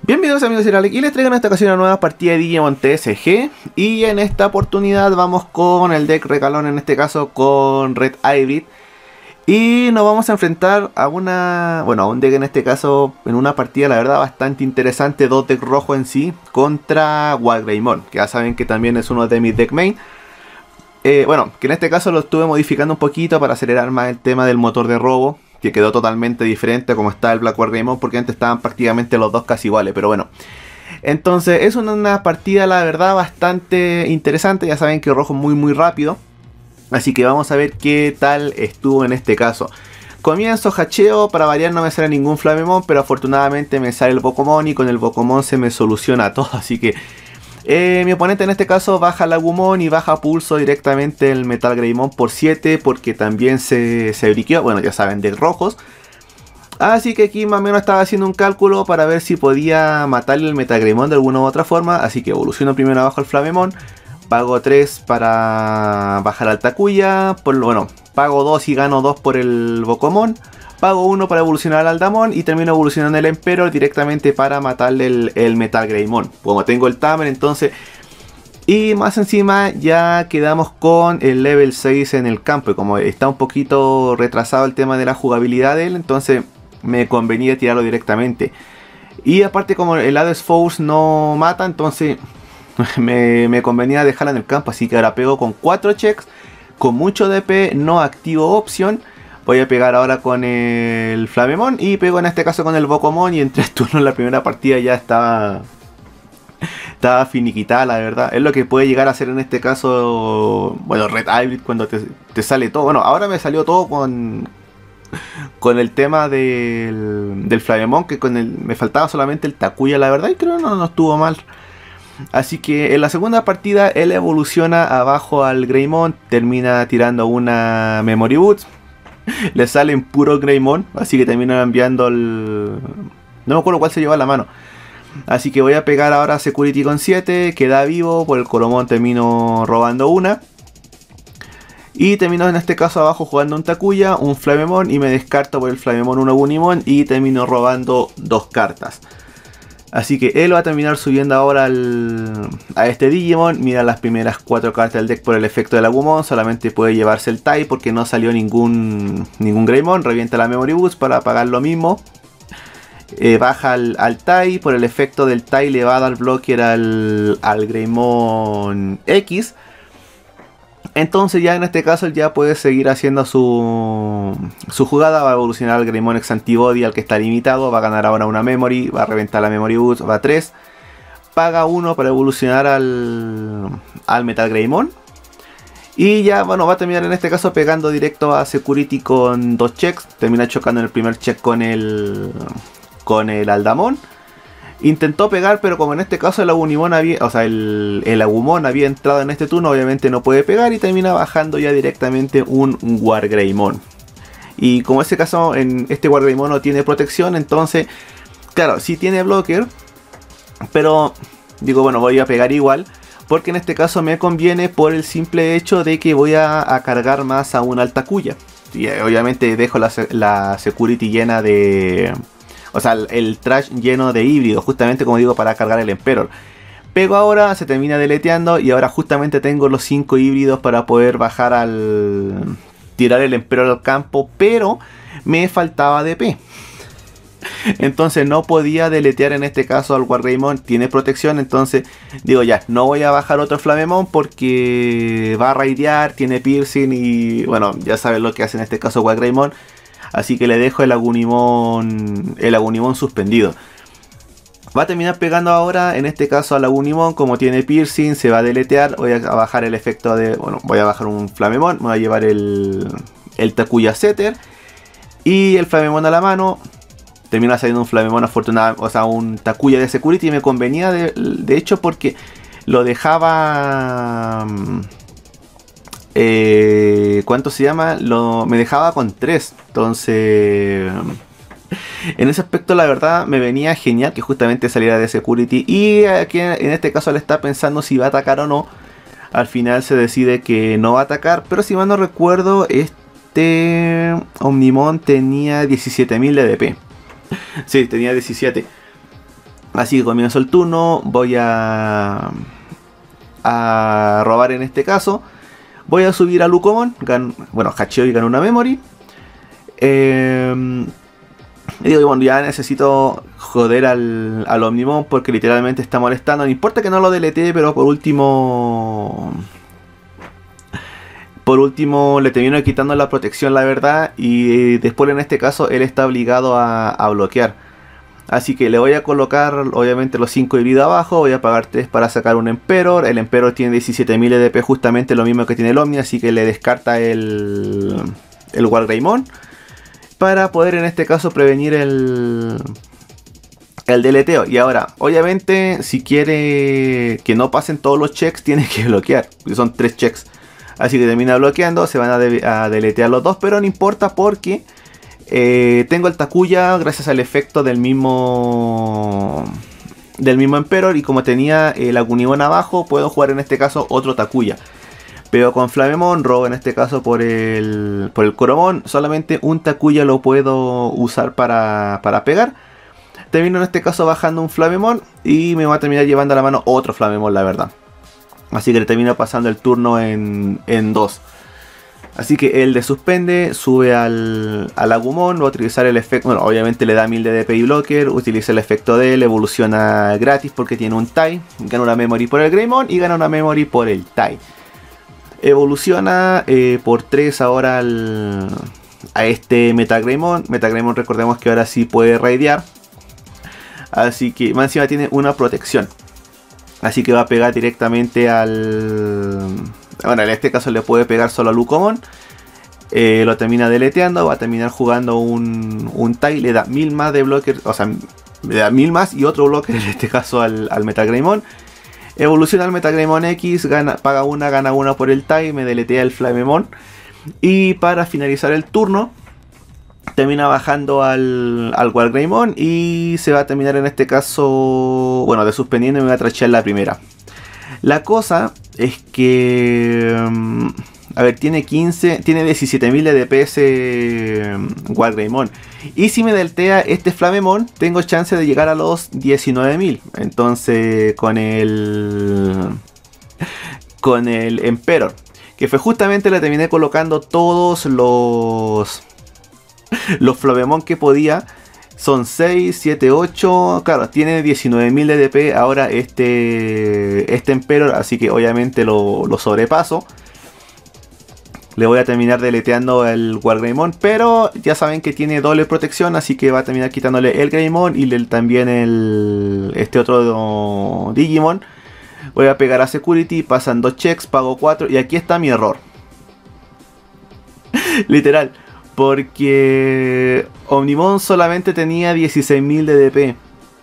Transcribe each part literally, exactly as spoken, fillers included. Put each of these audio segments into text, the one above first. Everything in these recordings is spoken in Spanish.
Bienvenidos amigos de Alec y les traigo en esta ocasión una nueva partida de Digimon T S G. Y en esta oportunidad vamos con el deck Recalón, en este caso con Red Hybrid. Y nos vamos a enfrentar a una, bueno, a un deck en este caso, en una partida la verdad bastante interesante, dos decks rojos en sí, contra Wargreymon, que ya saben que también es uno de mis deck main. Eh, bueno, que en este caso lo estuve modificando un poquito para acelerar más el tema del motor de robo, que quedó totalmente diferente como está el Black Wargreymon, porque antes estaban prácticamente los dos casi iguales, pero bueno. Entonces es una, una partida la verdad bastante interesante, ya saben que rojo es muy muy rápido. Así que vamos a ver qué tal estuvo en este caso. Comienzo hacheo, para variar no me sale ningún Flamemon, pero afortunadamente me sale el Bokomon y con el Bokomon se me soluciona todo, así que... Eh, mi oponente en este caso baja la Agumon y baja pulso directamente el Metal Greymon por siete, porque también se, se briqueó, bueno ya saben, de rojos. Así que aquí más o menos estaba haciendo un cálculo para ver si podía matarle el Metal Greymon de alguna u otra forma. Así que evoluciono primero abajo el Flamemon, pago tres para bajar al Takuya, por, bueno, pago dos y gano dos por el Bokomon. Pago uno para evolucionar al Aldamon y termino evolucionando el Emperor directamente para matarle el, el Metal Greymon. Como tengo el Tamer, entonces... Y más encima ya quedamos con el level seis en el campo. Y como está un poquito retrasado el tema de la jugabilidad de él, entonces me convenía tirarlo directamente. Y aparte como el Hades Force no mata, entonces me, me convenía dejarla en el campo. Así que ahora pego con cuatro checks, con mucho D P, no activo opción. Voy a pegar ahora con el Flamemon y pego en este caso con el Bokomon, y en tres turnos la primera partida ya estaba, estaba finiquitada, la verdad. Es lo que puede llegar a ser en este caso, bueno, Red Hybrid, cuando te, te sale todo. Bueno, ahora me salió todo con, con el tema del, del Flamemon, que con el, me faltaba solamente el Takuya, la verdad, y creo que no, no estuvo mal. Así que en la segunda partida él evoluciona abajo al Greymon, termina tirando una Memory Boots. Le salen puro Greymon, así que termino enviando el... No me acuerdo cuál se lleva a la mano. Así que voy a pegar ahora Security con siete, queda vivo, por el Coromon termino robando una. Y termino en este caso abajo jugando un Takuya, un Flamemon, y me descarto por el Flamemon un Agunimon y termino robando dos cartas. Así que él va a terminar subiendo ahora al, a este Digimon. Mira las primeras cuatro cartas del deck por el efecto del Agumon. Solamente puede llevarse el Tai porque no salió ningún, ningún Greymon. Revienta la Memory Boost para pagar lo mismo. Eh, baja al, al Tai. Por el efecto del Tai le va a dar blocker al, al Greymon X. Entonces ya en este caso ya puede seguir haciendo su, su jugada. Va a evolucionar al Greymon X Antibody, al que está limitado. Va a ganar ahora una Memory. Va a reventar la Memory Boost. Va a tres. Paga uno para evolucionar al, al Metal Greymon. Y ya, bueno, va a terminar en este caso pegando directo a Security con dos checks. Termina chocando en el primer check con el, con el Aldamon. Intentó pegar, pero como en este caso el Agunimon había, o sea, el, el Agumon había entrado en este turno, obviamente no puede pegar y termina bajando ya directamente un Wargreymon. Y como en este caso, en este Wargreymon no tiene protección, entonces, claro, sí tiene blocker, pero digo, bueno, voy a pegar igual, porque en este caso me conviene por el simple hecho de que voy a, a cargar más a un Takuya. Y obviamente dejo la, la Security llena de... O sea, el, el trash lleno de híbridos, justamente como digo, para cargar el Emperor. Pego ahora, se termina deleteando y ahora justamente tengo los cinco híbridos para poder bajar al... tirar el Emperor al campo, pero me faltaba D P. Entonces no podía deletear en este caso al Wargreymon, tiene protección, entonces digo ya, no voy a bajar otro Flamemon porque va a raidear, tiene piercing y bueno, ya saben lo que hace en este caso Wargreymon. Así que le dejo el Agunimon, el Agunimon suspendido. Va a terminar pegando ahora, en este caso al Agunimon, como tiene piercing, se va a deletear. Voy a bajar el efecto de, bueno, voy a bajar un Flamemon, me voy a llevar el, el Takuya Setter. Y el Flamemon a la mano. Termina saliendo un Flamemon afortunado, o sea, un Takuya de Security. Y me convenía de, de hecho porque lo dejaba... Eh, ¿Cuánto se llama? Lo, me dejaba con tres. Entonces, en ese aspecto la verdad me venía genial que justamente saliera de Security. Y aquí en este caso le está pensando si va a atacar o no. Al final se decide que no va a atacar. Pero si mal no recuerdo, este Omnimon tenía diecisiete mil de D P. Sí, tenía diecisiete. Así que comienzo el turno, voy a, a robar en este caso. Voy a subir a Lucomon, gan, bueno, hacheo y gano una memory. Eh, y digo, bueno, ya necesito joder al, al Omnimon porque literalmente está molestando. No importa que no lo deletee, pero por último... Por último le termino quitando la protección, la verdad. Y después en este caso él está obligado a, a bloquear. Así que le voy a colocar obviamente los cinco de vida abajo. Voy a pagar tres para sacar un Emperor. El Emperor tiene diecisiete mil E D P, justamente lo mismo que tiene el Omni. Así que le descarta el, el Wargreymon. Para poder en este caso prevenir el, el deleteo. Y ahora, obviamente, si quiere que no pasen todos los checks, tiene que bloquear. Porque son tres checks. Así que termina bloqueando. Se van a, de, a deletear los dos. Pero no importa porque... Eh, tengo el Takuya gracias al efecto del mismo del mismo Emperor, y como tenía el Agunimon abajo, puedo jugar en este caso otro Takuya. Pero con Flamemon, robo en este caso por el por el Coromon, solamente un Takuya lo puedo usar para, para pegar. Termino en este caso bajando un Flamemon y me va a terminar llevando a la mano otro Flamemon, la verdad. Así que le termino pasando el turno en, en dos. Así que él de suspende, sube al, al Agumon, va a utilizar el efecto, bueno, obviamente le da mil de D P y blocker, utiliza el efecto de él, evoluciona gratis porque tiene un Tai, gana una memory por el Greymon y gana una memory por el Tai. Evoluciona eh, por tres ahora al, a este Metagreymon. Metagreymon, recordemos que ahora sí puede raidear, así que más encima tiene una protección. Así que va a pegar directamente al... Bueno, en este caso le puede pegar solo a Lucomon. Eh, lo termina deleteando. Va a terminar jugando un, un Tai. Le da mil más de blocker. O sea, le da mil más y otro blocker en este caso al, al Metagreymon. Evoluciona al Metagreymon X. Gana, paga una, gana una por el Tai. Me deletea el Flamemon. Y para finalizar el turno, termina bajando al, al Wargreymon. Y se va a terminar en este caso... Bueno, de suspendiendo, me va a trachear la primera. La cosa es que... A ver, tiene quince... Tiene diecisiete mil de D P S Wargreymon. Y si me deltea este Flamemon, tengo chance de llegar a los diecinueve mil. Entonces, con el... Con el Emperor, que fue justamente le terminé colocando todos los... Los Flamemon que podía. Son seis, siete, ocho. Claro, tiene diecinueve mil de D P ahora este, este Emperor. Así que obviamente lo, lo sobrepaso. Le voy a terminar deleteando el Wargreymon. Pero ya saben que tiene doble protección. Así que va a terminar quitándole el Greymon. Y el, también el, este otro Digimon. Voy a pegar a Security. Pasan dos checks. Pago cuatro. Y aquí está mi error. Literal. Porque Omnimon solamente tenía dieciséis mil de D P.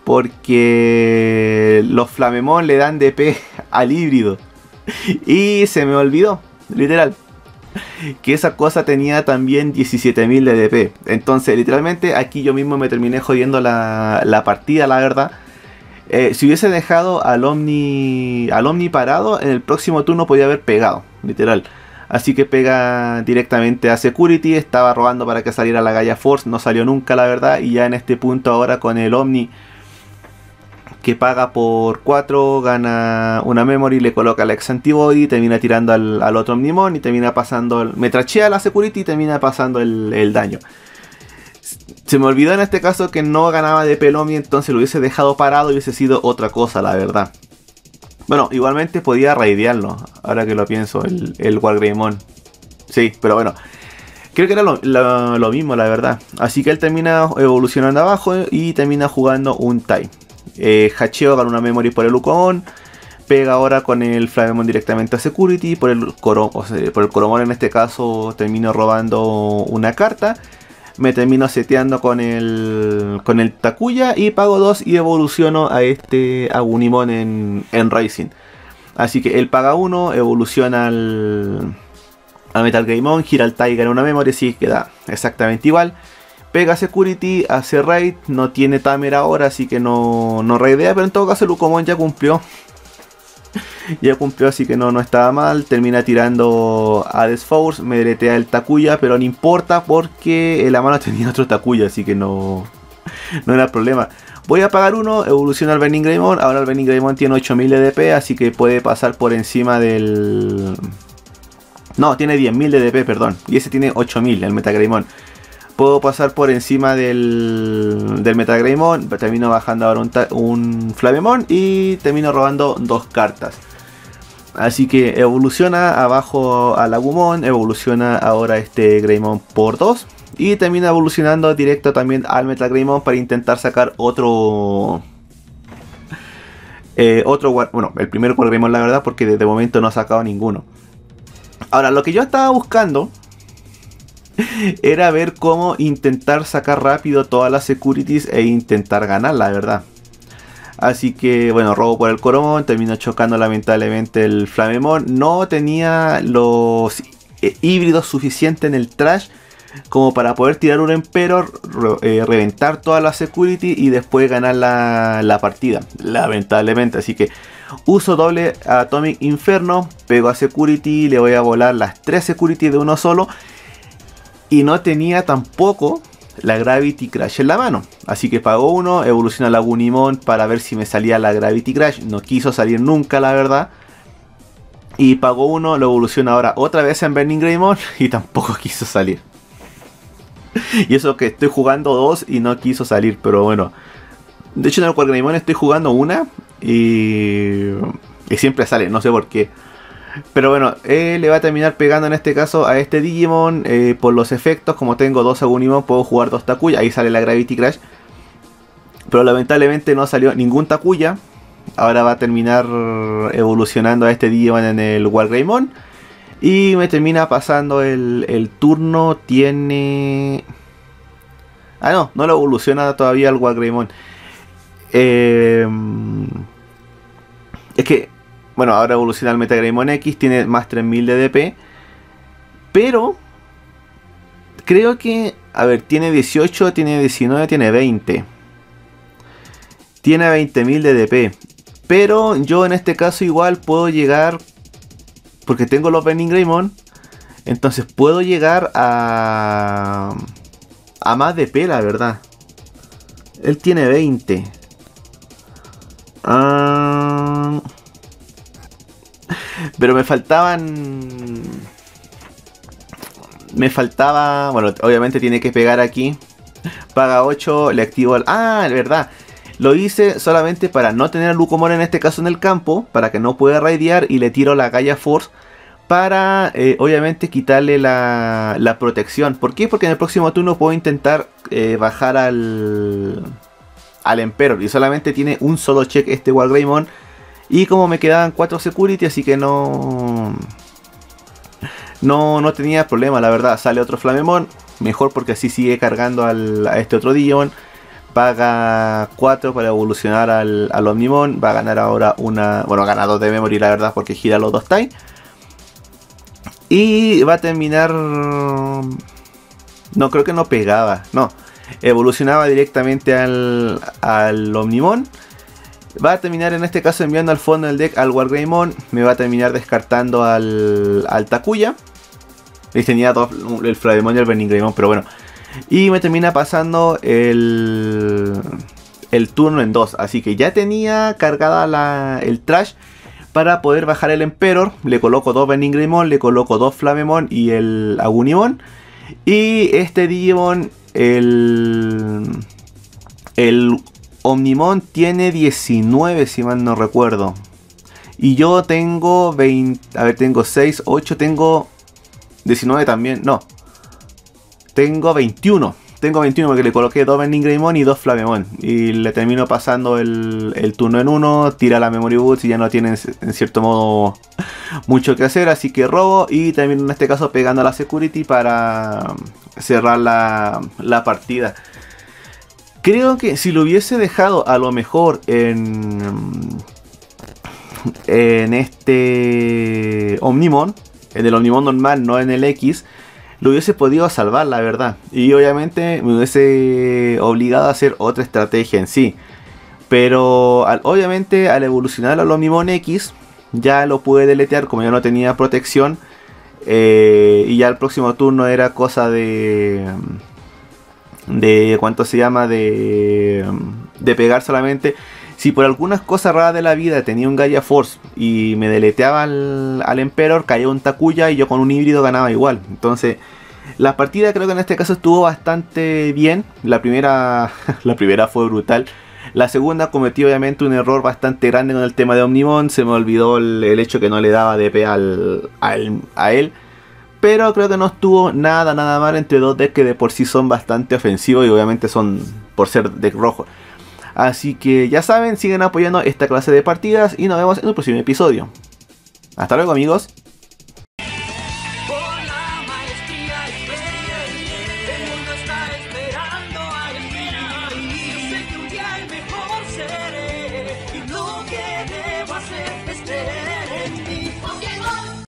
Porque los Flamemon le dan D P al híbrido. Y se me olvidó, literal, que esa cosa tenía también diecisiete mil de D P. Entonces literalmente aquí yo mismo me terminé jodiendo la, la partida, la verdad. Eh, si hubiese dejado al Omni, al Omni parado, en el próximo turno podía haber pegado, literal. Así que pega directamente a Security. Estaba robando para que saliera la Gaia Force. No salió nunca, la verdad. Y ya en este punto ahora con el Omni, que paga por cuatro, gana una memory, le coloca la Ex Antibody, termina tirando al, al otro Omnimon y termina pasando... El, me trachea la Security y termina pasando el, el daño. Se me olvidó en este caso que no ganaba de el Omni, entonces lo hubiese dejado parado y hubiese sido otra cosa, la verdad. Bueno, igualmente podía raidearlo, ahora que lo pienso, el, el Wargreymon. Sí, pero bueno, creo que era lo, lo, lo mismo, la verdad. Así que él termina evolucionando abajo y termina jugando un Tai. Eh, hacheo, gana una memory por el Lucomon. Pega ahora con el Flamemon directamente a Security. Por el, Coro, o sea, por el Coromon en este caso termino robando una carta. Me termino seteando con el con el Takuya y pago dos y evoluciono a este Agunimon en, en Rising. Así que él paga uno, evoluciona al, al Metagreymon, gira al Tai, gana una memoria, sí, queda exactamente igual. Pega Security, hace raid, no tiene Tamer ahora, así que no, no raidea, pero en todo caso el Lucomon ya cumplió. Ya cumplió, así que no, no estaba mal. Termina tirando a Hades Force, me deletea el Takuya, pero no importa porque en la mano tenía otro Takuya, así que no, no era problema. Voy a pagar uno, evoluciona al Burning Greymon. Ahora el Burning Greymon tiene ocho mil de D P, así que puede pasar por encima del... No, tiene diez mil de D P, perdón. Y ese tiene ocho mil, el Metagreymon. Puedo pasar por encima del, del Metagreymon. Termino bajando ahora un, un Flamemon y termino robando dos cartas. Así que evoluciona abajo al Agumon, evoluciona ahora este Greymon por dos. Y termina evolucionando directo también al Metagreymon para intentar sacar otro... Eh, otro, bueno, el primer Wargreymon la verdad, porque de momento no ha sacado ninguno. Ahora, lo que yo estaba buscando era ver cómo intentar sacar rápido todas las securities e intentar ganar, la verdad. Así que, bueno, robo por el Coromon, termino chocando lamentablemente el Flamemon. No tenía los eh, híbridos suficientes en el trash como para poder tirar un Emperor, re, eh, reventar todas las security y después ganar la, la partida, lamentablemente. Así que uso doble Atomic Inferno, pego a security, le voy a volar las tres security de uno solo. Y no tenía tampoco la Gravity Crash en la mano. Así que pago uno, evoluciona la Gunimon para ver si me salía la Gravity Crash. No quiso salir nunca, la verdad. Y pago uno, lo evoluciona ahora otra vez en Burning Greymon y tampoco quiso salir. Y eso que estoy jugando dos y no quiso salir, pero bueno. De hecho en el Wargreymon estoy jugando una y, y siempre sale, no sé por qué. Pero bueno, eh, le va a terminar pegando en este caso a este Digimon eh, por los efectos. Como tengo dos Agunimon, puedo jugar dos Takuya. Ahí sale la Gravity Crash. Pero lamentablemente no salió ningún Takuya. Ahora va a terminar evolucionando a este Digimon en el Wargreymon. Y me termina pasando el, el turno. Tiene... Ah, no, no lo evoluciona todavía el Wargreymon. Eh... Es que... Bueno, ahora evoluciona el Metagreymon X, tiene más tres mil de D P. Pero creo que... A ver, tiene dieciocho, tiene diecinueve, tiene veinte. Tiene veinte mil de D P. Pero yo en este caso igual puedo llegar... Porque tengo los Burning Greymon. Entonces puedo llegar a... A más D P, la verdad. Él tiene veinte. Ah... Pero me faltaban... Me faltaba... Bueno, obviamente tiene que pegar aquí. Paga ocho, le activo el... Ah, es verdad. Lo hice solamente para no tener a Lucomon en este caso en el campo. Para que no pueda raidear. Y le tiro la Gaia Force. Para, eh, obviamente, quitarle la, la protección. ¿Por qué? Porque en el próximo turno puedo intentar eh, bajar al... Al Emperor. Y solamente tiene un solo check este Wargreymon. Y como me quedaban cuatro security, así que no, no no tenía problema, la verdad. Sale otro Flamemon, mejor porque así sigue cargando al, a este otro Digimon. Paga cuatro para evolucionar al, al Omnimon. Va a ganar ahora una... Bueno, gana dos de memory, la verdad, porque gira los dos time. Y va a terminar... No, creo que no pegaba, no. Evolucionaba directamente al, al Omnimon. Va a terminar en este caso enviando al fondo del deck al Wargreymon. Me va a terminar descartando al, al Takuya. Y tenía dos, el Flamemon y el Burning Greymon, pero bueno. Y me termina pasando el, el turno en dos. Así que ya tenía cargada la, el trash para poder bajar el Emperor. Le coloco dos Burning Greymon, le coloco dos Flamemon y el Agunimon. Y este Digimon, el... El... Omnimon tiene diecinueve, si mal no recuerdo. Y yo tengo veinte. A ver, tengo seis, ocho, tengo diecinueve también. No. Tengo veintiuno. Tengo veintiuno porque le coloqué dos Burning Greymon y dos Flamemon. Y le termino pasando el, el turno en uno. Tira la Memory Boots y ya no tiene en cierto modo mucho que hacer. Así que robo y termino en este caso pegando a la security para cerrar la, la partida. Creo que si lo hubiese dejado a lo mejor en, en este Omnimon, en el Omnimon normal, no en el X, lo hubiese podido salvar, la verdad. Y obviamente me hubiese obligado a hacer otra estrategia en sí. Pero al, obviamente al evolucionar al Omnimon X, ya lo pude deletear como ya no tenía protección. Eh, y ya el próximo turno era cosa de... de cuánto se llama de de pegar solamente. Si por algunas cosas raras de la vida tenía un Gaia Force y me deleteaba al, al Emperor, caía un Takuya y yo con un híbrido ganaba igual. Entonces, la partida creo que en este caso estuvo bastante bien. La primera, la primera fue brutal. La segunda cometí obviamente un error bastante grande con el tema de Omnimon. Se me olvidó el, el hecho que no le daba D P al, al, a él. Pero creo que no estuvo nada, nada mal entre dos decks que de por sí son bastante ofensivos y obviamente son por ser deck rojo. Así que ya saben, siguen apoyando esta clase de partidas y nos vemos en un próximo episodio. Hasta luego, amigos.